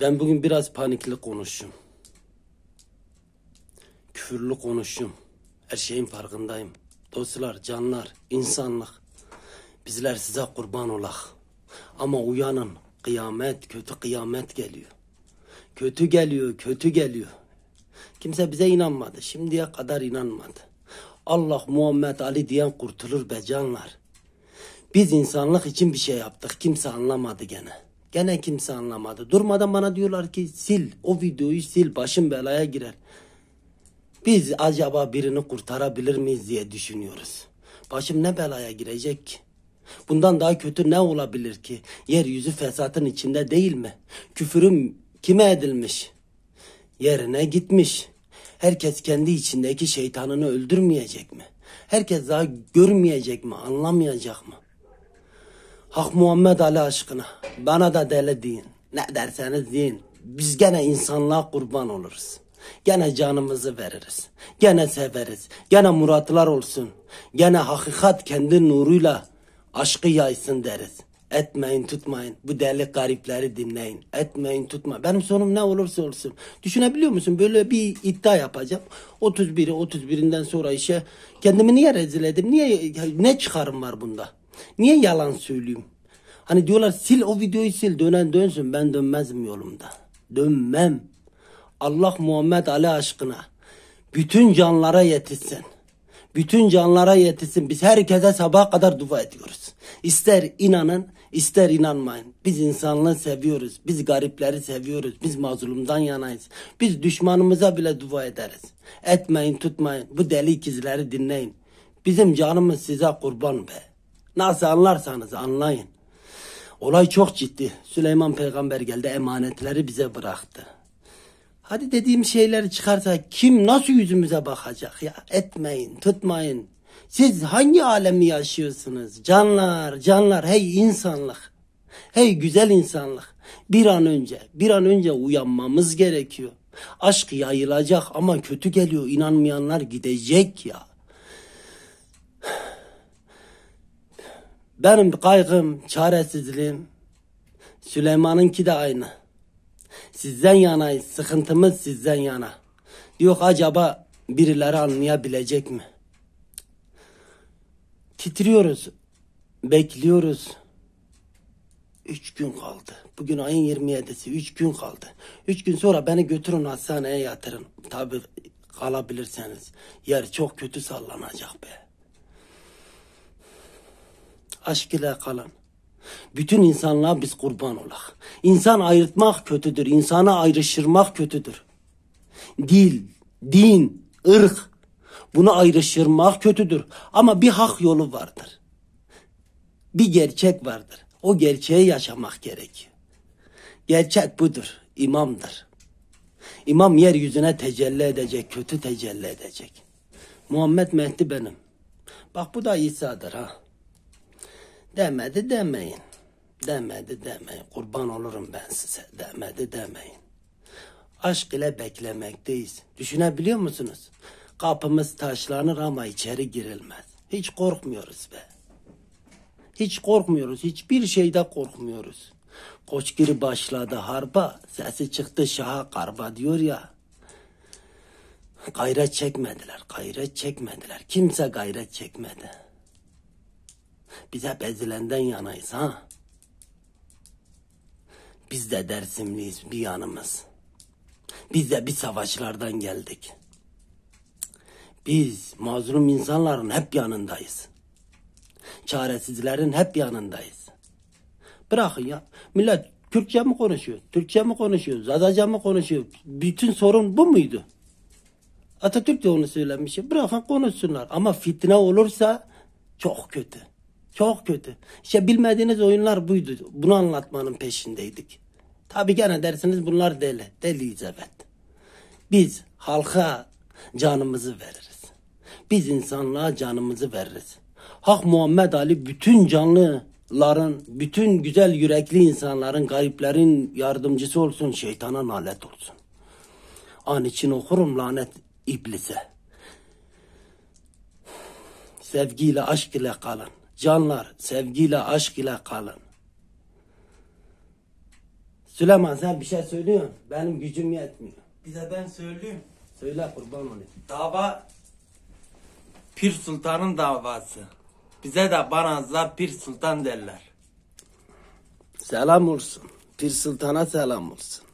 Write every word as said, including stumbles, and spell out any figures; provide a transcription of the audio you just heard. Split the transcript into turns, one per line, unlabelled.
Ben bugün biraz panikli konuştum. Küfürlü konuştum. Her şeyin farkındayım. Dostlar, canlar, insanlık. Bizler size kurban olak. Ama uyanın. Kıyamet, kötü kıyamet geliyor. Kötü geliyor, kötü geliyor. Kimse bize inanmadı. Şimdiye kadar inanmadı. Allah Muhammed Ali diyen kurtulur be canlar. Biz insanlık için bir şey yaptık. Kimse anlamadı gene. Gene kimse anlamadı. Durmadan bana diyorlar ki sil. O videoyu sil. Başım belaya girer. Biz acaba birini kurtarabilir miyiz diye düşünüyoruz. Başım ne belaya girecek ki? Bundan daha kötü ne olabilir ki? Yeryüzü fesatın içinde değil mi? Küfürüm kime edilmiş? Yerine gitmiş. Herkes kendi içindeki şeytanını öldürmeyecek mi? Herkes daha görmeyecek mi? Anlamayacak mı? Hak Muhammed Ali aşkına bana da deli deyin. Ne derseniz deyin. Biz gene insanlığa kurban oluruz. Gene canımızı veririz. Gene severiz. Gene muratlar olsun. Gene hakikat kendi nuruyla aşkı yaysın deriz. Etmeyin tutmayın. Bu deli garipleri dinleyin. Etmeyin tutma. Benim sonum ne olursa olsun. Düşünebiliyor musun? Böyle bir iddia yapacağım. otuz biri otuz birinden sonra işe kendimi niye rezil edeyim? Niye, ne çıkarım var bunda? Niye yalan söyleyeyim? Hani diyorlar sil o videoyu sil. Dönen dönsün. Ben dönmezim yolumda. Dönmem. Allah Muhammed Ali aşkına bütün canlara yetişsin. Bütün canlara yetişsin. Biz herkese sabaha kadar dua ediyoruz. İster inanın, ister inanmayın. Biz insanlığı seviyoruz. Biz garipleri seviyoruz. Biz mazlumdan yanayız. Biz düşmanımıza bile dua ederiz. Etmeyin, tutmayın. Bu deli ikizleri dinleyin. Bizim canımız size kurban be. Nasıl anlarsanız anlayın. Olay çok ciddi. Süleyman Peygamber geldi, emanetleri bize bıraktı. Hadi dediğim şeyleri çıkarsa kim nasıl yüzümüze bakacak ya? Etmeyin, tutmayın. Siz hangi alemi yaşıyorsunuz? Canlar, canlar, hey insanlık. Hey güzel insanlık. Bir an önce, bir an önce uyanmamız gerekiyor. Aşk yayılacak ama kötü geliyor. İnanmayanlar gidecek ya. Benim kaygım, çaresizliğim, Süleyman'ınki de aynı. Sizden yanayız, sıkıntımız sizden yana. Yok acaba birileri anlayabilecek mi? Titriyoruz, bekliyoruz. Üç gün kaldı. Bugün ayın yirmi yedisi, üç gün kaldı. Üç gün sonra beni götürün hastaneye yatırın. Tabii kalabilirseniz. Yer çok kötü sallanacak be. Aşk ile kalın. Bütün insanlığa biz kurban olak. İnsan ayırtmak kötüdür. İnsanı ayrıştırmak kötüdür. Dil, din, ırk. Bunu ayrıştırmak kötüdür. Ama bir hak yolu vardır. Bir gerçek vardır. O gerçeği yaşamak gerekiyor. Gerçek budur. İmamdır. İmam yeryüzüne tecelli edecek. Kötü tecelli edecek. Muhammed Mehdi benim. Bak bu da İsa'dır ha. Demedi demeyin. Demedi demeyin. Kurban olurum ben size. Demedi demeyin. Aşk ile beklemekteyiz. Düşünebiliyor musunuz? Kapımız taşlanır ama içeri girilmez. Hiç korkmuyoruz be. Hiç korkmuyoruz. Hiçbir şeyde korkmuyoruz. Koçgiri başladı harba. Sesi çıktı şaha karba diyor ya. Gayret çekmediler. Gayret çekmediler. Kimse gayret çekmedi. Biz hep ezilenden yanayız ha. Biz de Dersimliyiz bir yanımız. Biz de bir savaşlardan geldik. Biz mazlum insanların hep yanındayız. Çaresizlerin hep yanındayız. Bırakın ya. Millet Türkçe mi konuşuyor? Türkçe mi konuşuyor? Zazaca mı konuşuyor? Bütün sorun bu muydu? Atatürk de onu söylemiş. Bırakın konuşsunlar. Ama fitne olursa çok kötü. Çok kötü. İşte bilmediğiniz oyunlar buydu. Bunu anlatmanın peşindeydik. Tabi gene dersiniz bunlar deli. Deliyiz evet. Biz halka canımızı veririz. Biz insanlığa canımızı veririz. Hak Muhammed Ali bütün canlıların, bütün güzel yürekli insanların, gariplerin yardımcısı olsun, şeytana nalet olsun. An için okurum lanet iblise. Sevgiyle, aşk ile kalın. Canlar, sevgiyle, aşk ile kalın. Süleyman sen bir şey söylüyorsun. Benim gücüm yetmiyor.
Bir de ben söyleyeyim.
Söyle kurban olayım.
Dava Pir Sultan'ın davası. Bize de Banaz'la Pir Sultan derler.
Selam olsun. Pir Sultan'a selam olsun.